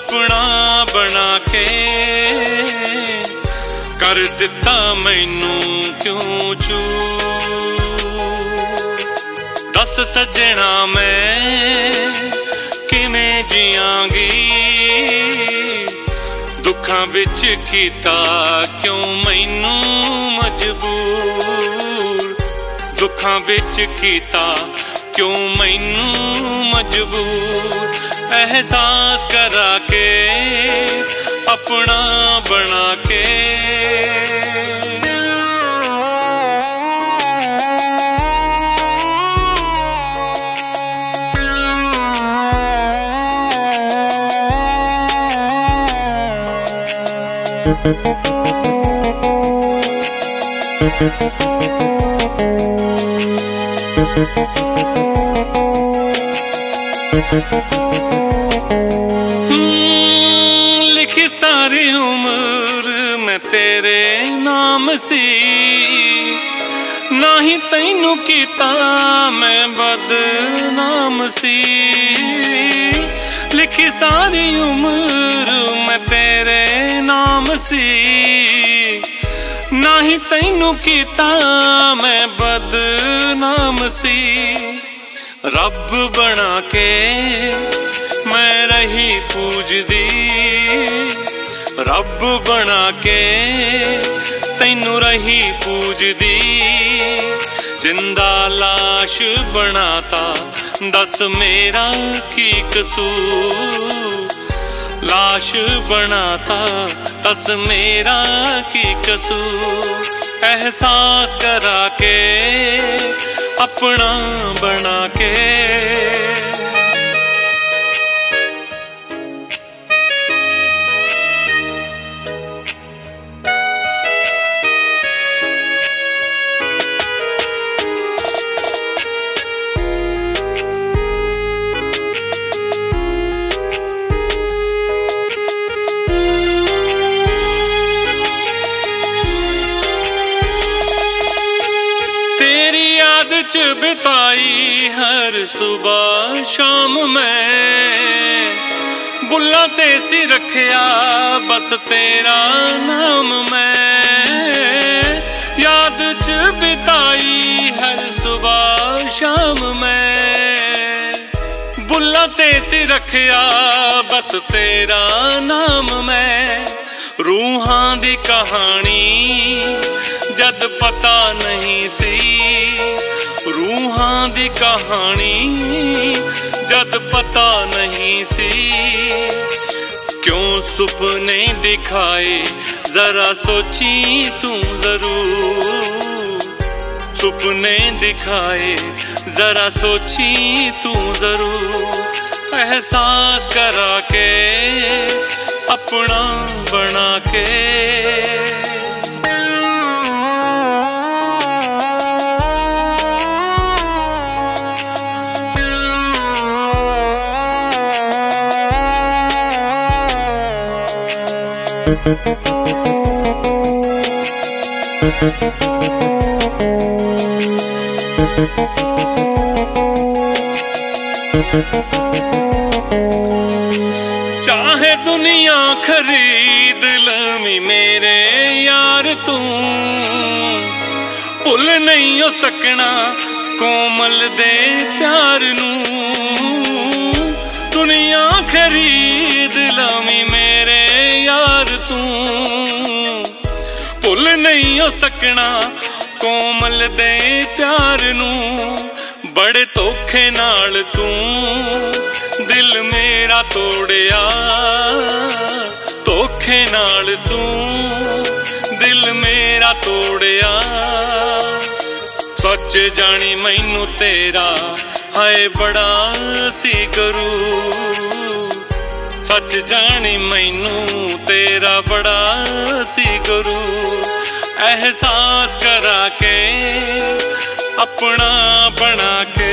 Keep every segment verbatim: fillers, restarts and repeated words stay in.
अपना बना के कर दिता मैनू क्यों चू। दस सजना मैं किवें जियांगी, दुखां विच कीता क्यों मैनू मजबूर। दुखां विच कीता क्यों मैनू मजबूर। एहसास करा के अपना बना के लिखी सारी उम्र मैं तेरे नाम सी, ना ही तैनू कीता मैं बदनाम सी। लिखी सारी उम्र मैं तेरे नाम सी, ना ही तैनू कीता मैं बदनाम सी। रब बना के मैं रही पूजदी, रब बना के तैनू रही पूजदी। जिंदा लाश बनाता दस मेरा की कसूर। लाश बनाता दस मेरा की कसूर। एहसास करा के अपना बना के च बिताई हर सुबह शाम मैं। बुल्ला ते सी रखिया बस तेरा नाम मैं। याद च बिताई हर सुबह शाम मैं। बुल्ला ते सी रखिया बस तेरा नाम मैं। रूहां दी कहानी जद पता नहीं सी, रूहां दी कहानी जद पता नहीं सी। क्यों सुपने दिखाए जरा सोची तू जरूर। सुपने दिखाए जरा सोची तू जरूर। एहसास करा के अपना बना के चाहे दुनिया खरीद लवी मेरे यार तू। भुल नहीं हो सकना कोमल दे प्यार नू। दुनिया खरीद लवी मेरे यार तू। भुल नहीं हो सकना कोमल दे प्यार नू। बड़े धोखे नाल तू दिल मेरा तोड़िया। धोखे नाल तू दिल मेरा तोड़िया। सच जानी मैनू तेरा हाय बड़ा सी करू। सच जानी मैनू तेरा बड़ा सी करू। एहसास करा के अपना बना के।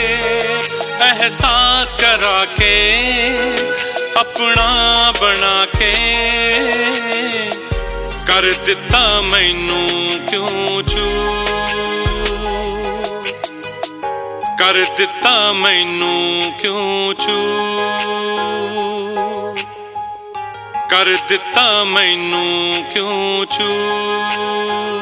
एहसास करा के अपना बना के कर दिता मैनू क्यों चू। कर दिता मैनू क्यों चू। कर दिता मैनू क्यों चूर।